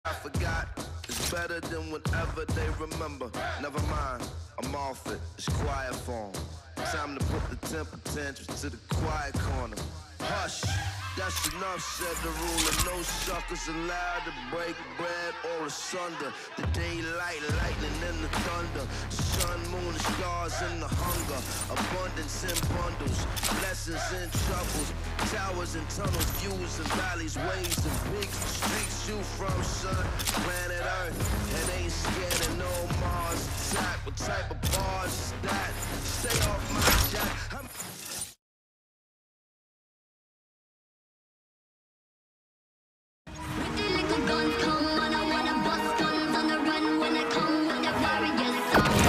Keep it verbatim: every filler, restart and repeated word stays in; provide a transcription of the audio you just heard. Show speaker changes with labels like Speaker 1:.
Speaker 1: I forgot. It's better than whatever they remember. Never mind, I'm off it. It's quiet form. Time to put the temper tantrums to the quiet corner. Hush, that's enough, said the ruler. No suckers allowed to break bread or asunder. The daylight, lightning, and the thunder. The sun, moon, the stars, and the hunger. Abundance in bundles, blessings and troubles. Towers and tunnels, views and valleys, waves and peaks. Streets you from, son, planet Earth. And ain't scared of no Mars attack. What type of bars is that? Stay off my jack. I'm
Speaker 2: With the little guns come on, I wanna bust guns on the run when I come with the various songs.